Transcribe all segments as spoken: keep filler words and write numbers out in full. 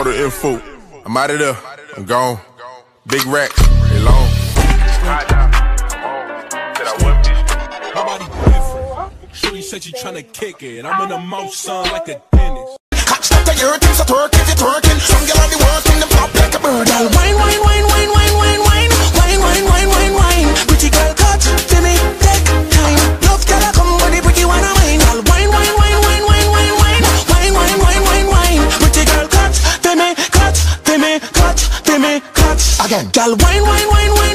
The info, I'm out of there, I'm gone. Big racks, they long. Right now, I'm home. Said I whipped this. My body different. Shorty said she tryna kick it. I'm in the mouth, son, like a dentist. Catch that the earth, so twerk if you twerking. Some girl on the work in the pop like a bird. Girl, wine, wine, wine, wine, wine, wine, wine, wine, wine, wine, wine, wine. Pretty girl, catch, to me, take time. Love girl, I come with the pretty one of mine. Girl, wine, wine, wine, wine, wine, wine, wine, wine, wine, wine, wine, wine. Pretty girl, catch, to me, catch, to me, catch, to me, catch. Again, girl, wine, wine, wine, wine.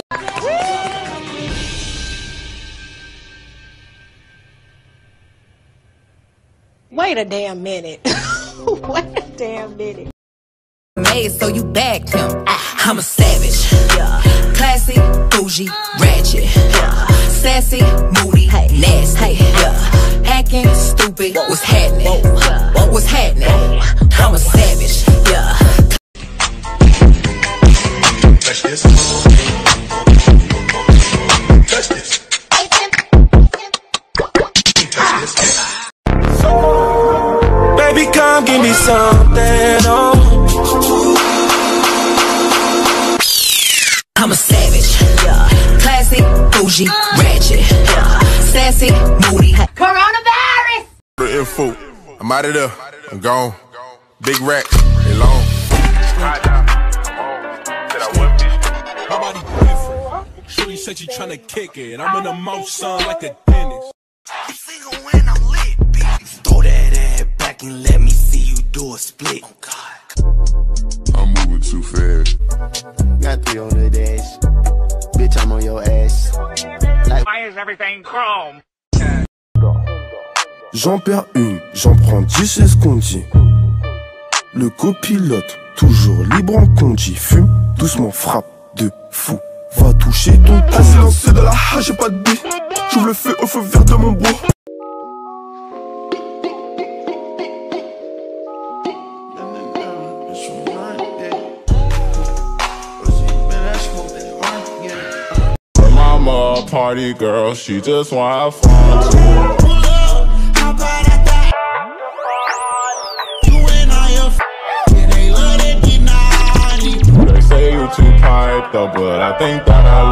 Wait a damn minute. Wait a damn minute. Made so you bagged him. I'm a savage. Yeah. Classy, bougie, ratchet. Yeah. Sassy, moody, hey. Nasty. Yeah. Hacking, stupid. What's happening? What was happening? I'm a savage. Yeah. Touch this. Touch this. Touch this. Baby, come give me something, oh. I'm a savage, yeah. Classy, bougie, ratchet, yeah. Sassy, moody. Coronavirus! The info, I'm out of there, I'm gone. Big racks, they long. Right now, I'm home. Said I whipped this. My body different. Shorty said she tryna kick it. I'm in the mouth, son, like a dentist. You single when I'm lit, bitch. Throw that ass back and let me see you do a split. Oh God, I'm moving too fast. Got three on the dash. Bitch, I'm on your ass. Like, why is everything chrome? J'en perds une, j'en prends dix, c'est ce qu'on dit. Le copilote, toujours libre en conduit. Fume, doucement, frappe de fou. Va toucher ton cou. Silencieux de la hache, j'ai pas de billes. J'ouvre le feu au feu vert de mon bro. Mama, a party girl, she just wanna have fun too. They say you too piped up, but I think that I